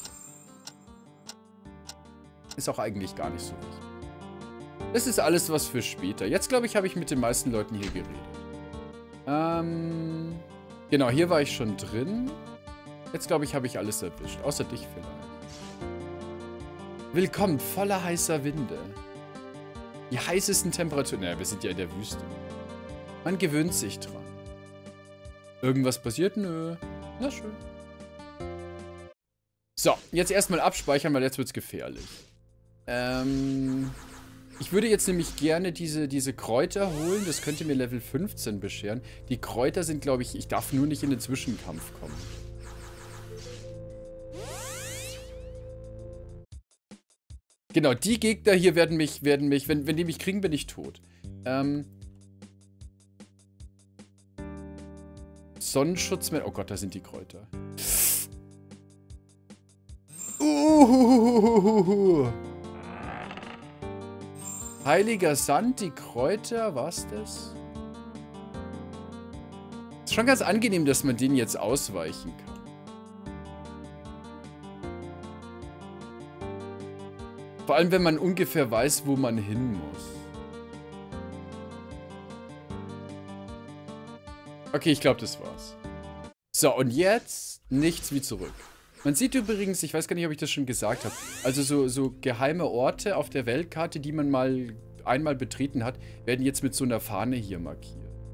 Ist auch eigentlich gar nicht so wichtig. Das ist alles was für später. Jetzt, glaube ich, habe ich mit den meisten Leuten hier geredet. Ähm, genau, hier war ich schon drin. Jetzt, glaube ich, habe ich alles erwischt. Außer dich vielleicht. Willkommen, voller heißer Winde. Die heißesten Temperaturen. Naja, wir sind ja in der Wüste. Man gewöhnt sich dran. Irgendwas passiert? Nö. Na schön. So, jetzt erstmal abspeichern, weil jetzt wird es gefährlich. Ähm, ich würde jetzt nämlich gerne diese, diese Kräuter holen. Das könnte mir Level fünfzehn bescheren. Die Kräuter sind, glaube ich, ich darf nur nicht in den Zwischenkampf kommen. Genau, die Gegner hier werden mich, werden mich, wenn, wenn die mich kriegen, bin ich tot. Ähm, Sonnenschutz, oh Gott, da sind die Kräuter. Uh, Heiliger Sand, die Kräuter, war's das? Ist schon ganz angenehm, dass man denen jetzt ausweichen kann. Vor allem, wenn man ungefähr weiß, wo man hin muss. Okay, ich glaube, das war's. So, und jetzt nichts wie zurück. Man sieht übrigens, ich weiß gar nicht, ob ich das schon gesagt habe, also so, so geheime Orte auf der Weltkarte, die man mal einmal betreten hat, werden jetzt mit so einer Fahne hier markiert.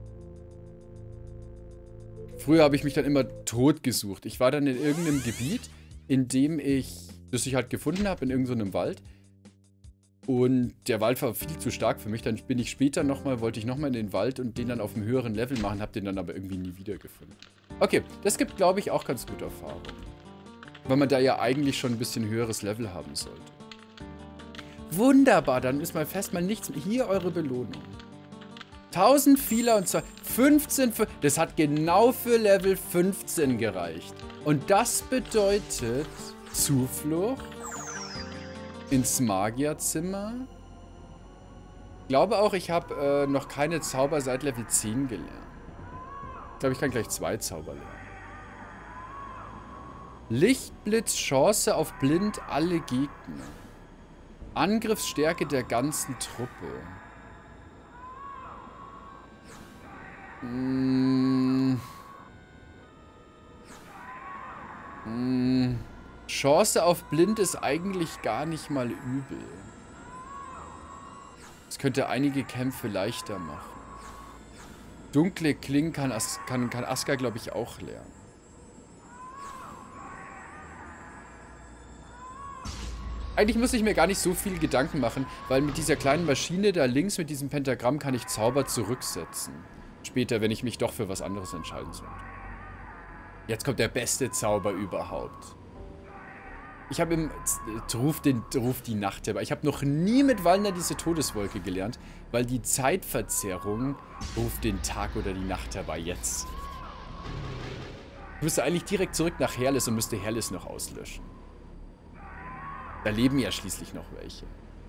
Früher habe ich mich dann immer tot gesucht. Ich war dann in irgendeinem Gebiet, in dem ich, das ich halt gefunden habe, in irgendeinem Wald. Und der Wald war viel zu stark für mich. Dann bin ich später nochmal, wollte ich nochmal in den Wald und den dann auf einem höheren Level machen, habe den dann aber irgendwie nie wiedergefunden. Okay, das gibt, glaube ich, auch ganz gute Erfahrung. Weil man da ja eigentlich schon ein bisschen höheres Level haben sollte. Wunderbar, dann ist mal fest mal nichts. Hier eure Belohnung. tausend Fehler und zwar fünfzehn für... Das hat genau für Level fünfzehn gereicht. Und das bedeutet Zuflucht ins Magierzimmer. Ich glaube auch, ich habe äh, noch keine Zauber seit Level zehn gelernt. Ich glaube, ich kann gleich zwei Zauber lernen. Lichtblitz, Chance auf blind alle Gegner. Angriffsstärke der ganzen Truppe. Hm. Hm. Chance auf blind ist eigentlich gar nicht mal übel. Das könnte einige Kämpfe leichter machen. Dunkle Klingen kann, As kann, kann Aska, glaube ich, auch lernen. Eigentlich muss ich mir gar nicht so viel Gedanken machen, weil mit dieser kleinen Maschine da links mit diesem Pentagramm kann ich Zauber zurücksetzen. Später, wenn ich mich doch für was anderes entscheiden sollte. Jetzt kommt der beste Zauber überhaupt. Ich habe im Ruf, den, Ruf die Nacht herbei. Ich habe noch nie mit Wallner diese Todeswolke gelernt, weil die Zeitverzerrung ruft den Tag oder die Nacht herbei jetzt. Ich müsste eigentlich direkt zurück nach Herlis und müsste Herlis noch auslöschen. Da leben ja schließlich noch welche.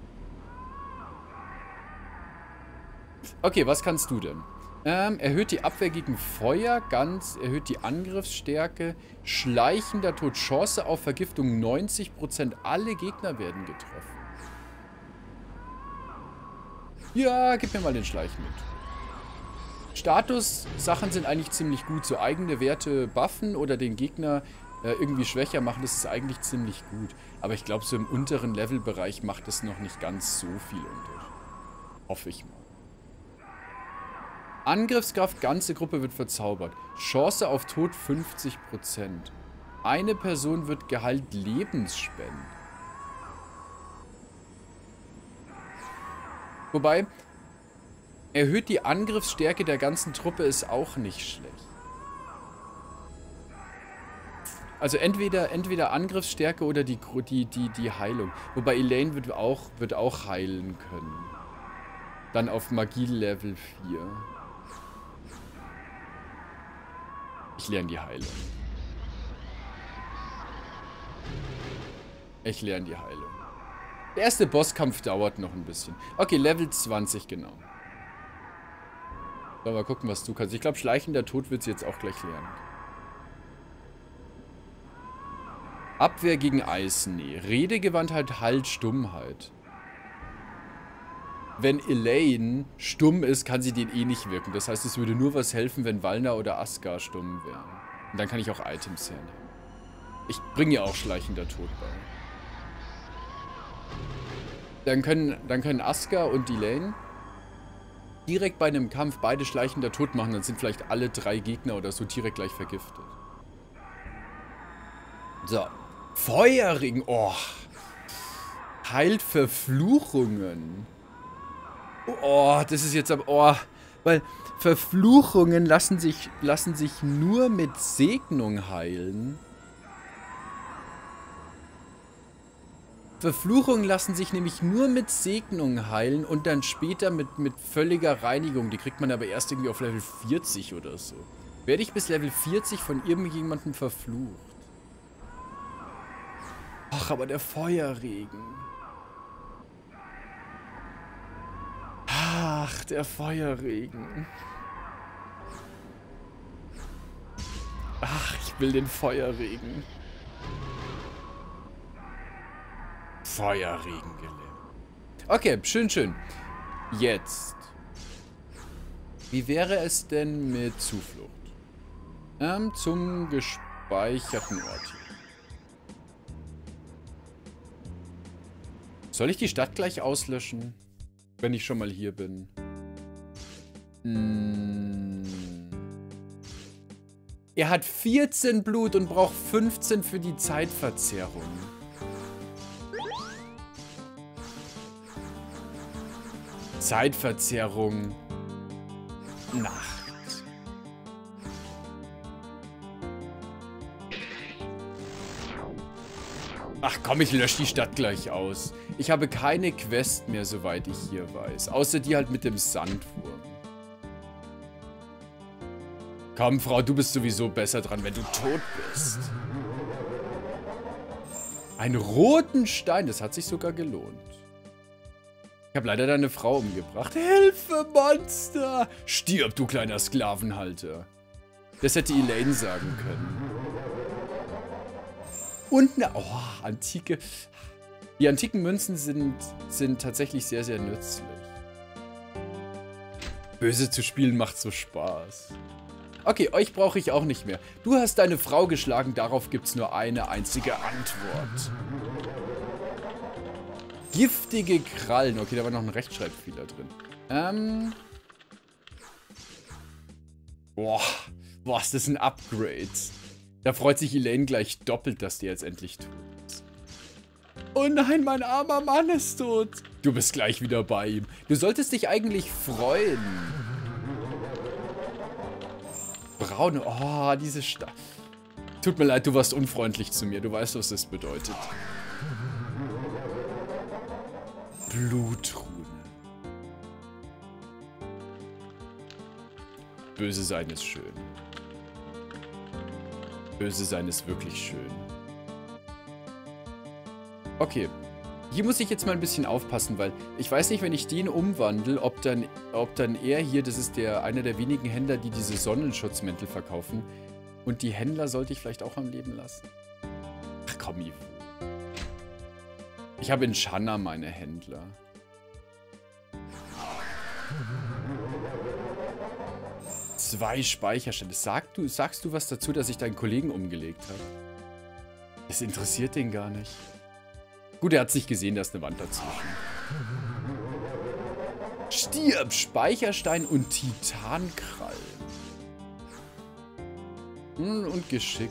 Okay, was kannst du denn? Ähm, erhöht die Abwehr gegen Feuer, ganz, erhöht die Angriffsstärke, schleichender Tod, Chance auf Vergiftung neunzig Prozent, alle Gegner werden getroffen. Ja, gib mir mal den Schleich mit. Status-Sachen sind eigentlich ziemlich gut. So eigene Werte buffen oder den Gegner äh, irgendwie schwächer machen, das ist eigentlich ziemlich gut. Aber ich glaube, so im unteren Levelbereich macht es noch nicht ganz so viel Unterschied. Hoffe ich mal. Angriffskraft, ganze Gruppe wird verzaubert. Chance auf Tod fünfzig Prozent. Eine Person wird geheilt Lebensspenden. Wobei, erhöht die Angriffsstärke der ganzen Truppe ist auch nicht schlecht. Also entweder, entweder Angriffsstärke oder die, die, die, die Heilung. Wobei Elaine wird auch, wird auch heilen können. Dann auf Magie-Level vier. Ich lerne die Heilung. Ich lerne die Heilung. Der erste Bosskampf dauert noch ein bisschen. Okay, Level zwanzig genau. So, mal gucken, was du kannst. Ich glaube, schleichender Tod wird sie jetzt auch gleich lernen. Abwehr gegen Eis, nee. Redegewandtheit, Halt, Stummheit. Wenn Elaine stumm ist, kann sie den eh nicht wirken. Das heißt, es würde nur was helfen, wenn Walner oder Askar stumm wären. Und dann kann ich auch Items hernehmen. Ich bringe ja auch schleichender Tod bei. Dann können, dann können Askar und Elaine direkt bei einem Kampf beide schleichender Tod machen. Dann sind vielleicht alle drei Gegner oder so direkt gleich vergiftet. So. Feuerring. Oh. Heilt Verfluchungen. Oh, das ist jetzt aber... Oh. Weil Verfluchungen lassen sich, lassen sich nur mit Segnung heilen. Verfluchungen lassen sich nämlich nur mit Segnung heilen und dann später mit, mit völliger Reinigung. Die kriegt man aber erst irgendwie auf Level vierzig oder so. Werde ich bis Level vierzig von irgendjemandem verflucht? Ach, aber der Feuerregen. Ach, der Feuerregen. Ach, ich will den Feuerregen. Feuerregen gelernt. Okay, schön, schön. Jetzt. Wie wäre es denn mit Zuflucht? Ähm, zum gespeicherten Ort hier. Soll ich die Stadt gleich auslöschen? Wenn ich schon mal hier bin. Hm. Er hat vierzehn Blut und braucht fünfzehn für die Zeitverzerrung. Zeitverzerrung. Nacht. Ach komm, ich lösche die Stadt gleich aus. Ich habe keine Quest mehr, soweit ich hier weiß. Außer die halt mit dem Sandwurm. Komm, Frau, du bist sowieso besser dran, wenn du tot bist. Einen roten Stein, das hat sich sogar gelohnt. Ich habe leider deine Frau umgebracht. Hilfe, Monster! Stirb, du kleiner Sklavenhalter. Das hätte Elaine sagen können. Und eine... Oh, antike... Die antiken Münzen sind, sind tatsächlich sehr, sehr nützlich. Böse zu spielen macht so Spaß. Okay, euch brauche ich auch nicht mehr. Du hast deine Frau geschlagen, darauf gibt es nur eine einzige Antwort. Giftige Krallen. Okay, da war noch ein Rechtschreibfehler drin. Ähm... Boah, boah, ist das ein Upgrade. Da freut sich Elaine gleich doppelt, dass die jetzt endlich tot ist. Oh nein, mein armer Mann ist tot. Du bist gleich wieder bei ihm. Du solltest dich eigentlich freuen. Braune, oh, diese Stadt. Tut mir leid, du warst unfreundlich zu mir. Du weißt, was das bedeutet. Blutrune. Böse sein ist schön. Böse sein ist wirklich schön. Okay. Hier muss ich jetzt mal ein bisschen aufpassen, weil ich weiß nicht, wenn ich den umwandle, ob dann, ob dann er hier, das ist der einer der wenigen Händler, die diese Sonnenschutzmäntel verkaufen. Und die Händler sollte ich vielleicht auch am Leben lassen. Ach komm, Ivo. Ich habe in Shanna meine Händler. Zwei Speicherstände. Sag du, sagst du was dazu, dass ich deinen Kollegen umgelegt habe? Das interessiert den gar nicht. Gut, er hat es nicht gesehen, da ist eine Wand dazwischen. Stirb, Speicherstein und Titankrall. Hm, und Geschick.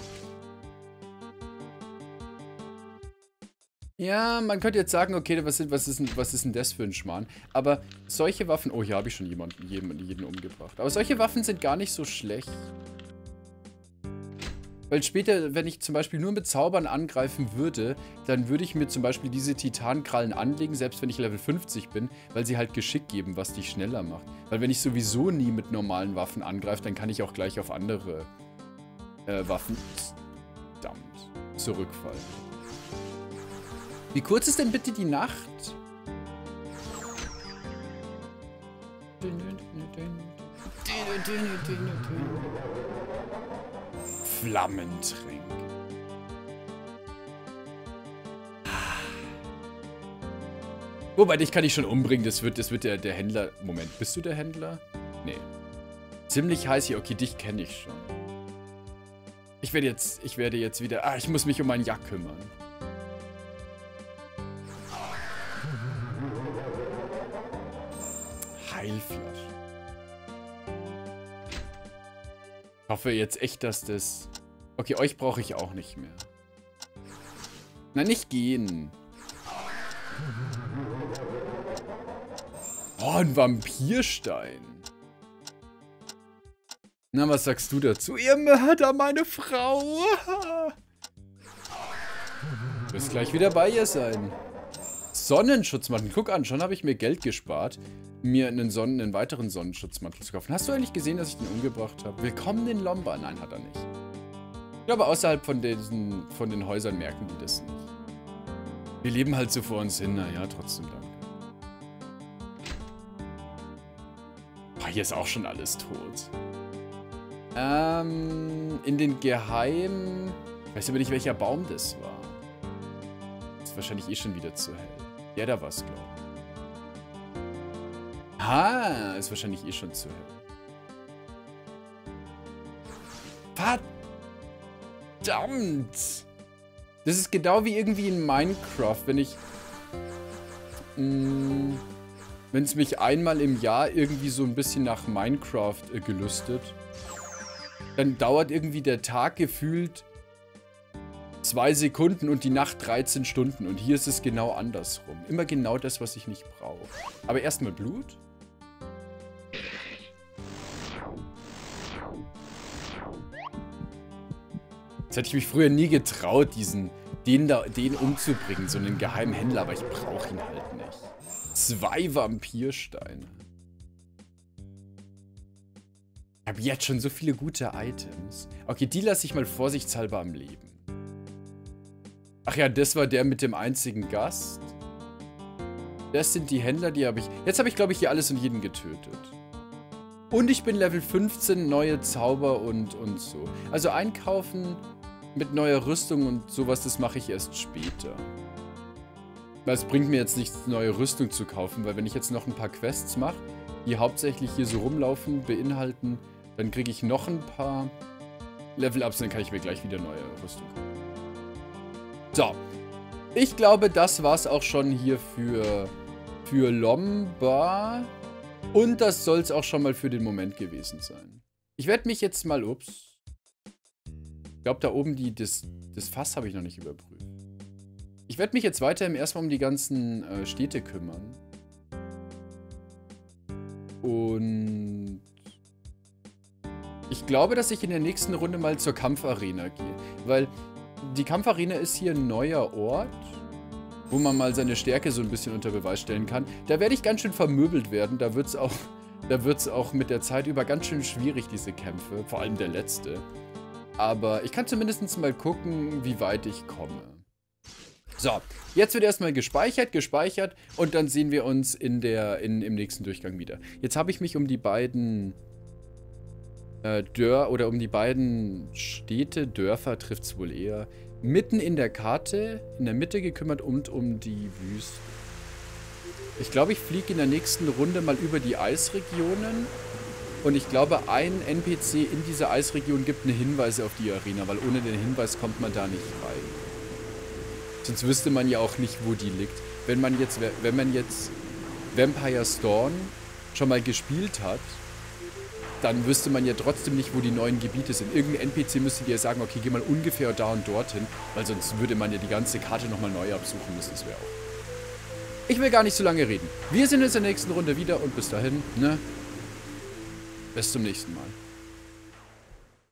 Ja, man könnte jetzt sagen, okay, was, sind, was, ist, denn, was ist denn das für ein Schmarrn? Aber solche Waffen... Oh, hier habe ich schon jemanden, jeden, jeden umgebracht. Aber solche Waffen sind gar nicht so schlecht. Weil später, wenn ich zum Beispiel nur mit Zaubern angreifen würde, dann würde ich mir zum Beispiel diese Titankrallen anlegen, selbst wenn ich Level fünfzig bin, weil sie halt Geschick geben, was dich schneller macht. Weil wenn ich sowieso nie mit normalen Waffen angreife, dann kann ich auch gleich auf andere äh, Waffen verdammt, zurückfallen. Wie kurz ist denn bitte die Nacht? Flammentränk. Wobei, dich kann ich schon umbringen. Das wird, das wird der, der Händler... Moment, bist du der Händler? Nee. Ziemlich heiß hier. Okay, dich kenne ich schon. Ich werde jetzt... Ich werde jetzt wieder... Ah, ich muss mich um meinen Jack kümmern. Heilflasche. Ich hoffe jetzt echt, dass das... Okay, euch brauche ich auch nicht mehr. Na, nicht gehen. Oh, ein Vampirstein. Na, was sagst du dazu? Ihr Mörder, meine Frau. Du wirst gleich wieder bei ihr sein. Sonnenschutzmantel. Guck an, schon habe ich mir Geld gespart, mir einen, Sonnen-, einen weiteren Sonnenschutzmantel zu kaufen. Hast du eigentlich gesehen, dass ich den umgebracht habe? Willkommen in Lomba. Nein, hat er nicht. Ich glaube, außerhalb von, diesen, von den Häusern merken die das nicht. Wir leben halt so vor uns hin. Naja, trotzdem danke. Oh, hier ist auch schon alles tot. Ähm, in den Geheimen... Ich weiß aber nicht, welcher Baum das war. Das ist wahrscheinlich eh schon wieder zu hell. Ja, da war es, glaube ich. Ah, ist wahrscheinlich eh schon zu hell. Verdammt! Das ist genau wie irgendwie in Minecraft, wenn ich... Mh, wenn es mich einmal im Jahr irgendwie so ein bisschen nach Minecraft äh, gelüstet, dann dauert irgendwie der Tag gefühlt zwei Sekunden und die Nacht dreizehn Stunden. Und hier ist es genau andersrum. Immer genau das, was ich nicht brauche. Aber erstmal Blut. Jetzt hätte ich mich früher nie getraut, diesen, den da, den umzubringen, so einen geheimen Händler, aber ich brauche ihn halt nicht. Zwei Vampirsteine. Ich habe jetzt schon so viele gute Items. Okay, die lasse ich mal vorsichtshalber am Leben. Ach ja, das war der mit dem einzigen Gast. Das sind die Händler, die habe ich... Jetzt habe ich, glaube ich, hier alles und jeden getötet. Und ich bin Level fünfzehn, neue Zauber und, und so. Also einkaufen mit neuer Rüstung und sowas, das mache ich erst später. Weil es bringt mir jetzt nichts, neue Rüstung zu kaufen, weil wenn ich jetzt noch ein paar Quests mache, die hauptsächlich hier so rumlaufen, beinhalten, dann kriege ich noch ein paar Level-Ups, dann kann ich mir gleich wieder neue Rüstung kaufen. So, ich glaube, das war's auch schon hier für, für Lomba. Und das soll es auch schon mal für den Moment gewesen sein. Ich werde mich jetzt mal, ups. Ich glaube, da oben die, das, das Fass habe ich noch nicht überprüft. Ich werde mich jetzt weiterhin erstmal um die ganzen äh, Städte kümmern. Und ich glaube, dass ich in der nächsten Runde mal zur Kampfarena gehe. Weil die Kampfarena ist hier ein neuer Ort, wo man mal seine Stärke so ein bisschen unter Beweis stellen kann. Da werde ich ganz schön vermöbelt werden. Da wird es auch, da wird's auch mit der Zeit über ganz schön schwierig, diese Kämpfe. Vor allem der letzte. Aber ich kann zumindest mal gucken, wie weit ich komme. So, jetzt wird erstmal gespeichert, gespeichert und dann sehen wir uns in der, in, im nächsten Durchgang wieder. Jetzt habe ich mich um die beiden äh, Dör oder um die beiden Städte, Dörfer trifft es wohl eher, mitten in der Karte, in der Mitte gekümmert und um die Wüste. Ich glaube, ich fliege in der nächsten Runde mal über die Eisregionen Und ich glaube, ein N P C in dieser Eisregion gibt eine Hinweise auf die Arena, weil ohne den Hinweis kommt man da nicht rein. Sonst wüsste man ja auch nicht, wo die liegt. Wenn man jetzt, wenn man jetzt Vampire's Dawn schon mal gespielt hat, dann wüsste man ja trotzdem nicht, wo die neuen Gebiete sind. Irgendein N P C müsste dir sagen, okay, geh mal ungefähr da und dorthin, weil sonst würde man ja die ganze Karte nochmal neu absuchen müssen. Das wäre auch. Ich will gar nicht so lange reden. Wir sehen uns in der nächsten Runde wieder und bis dahin, ne? Bis zum nächsten Mal.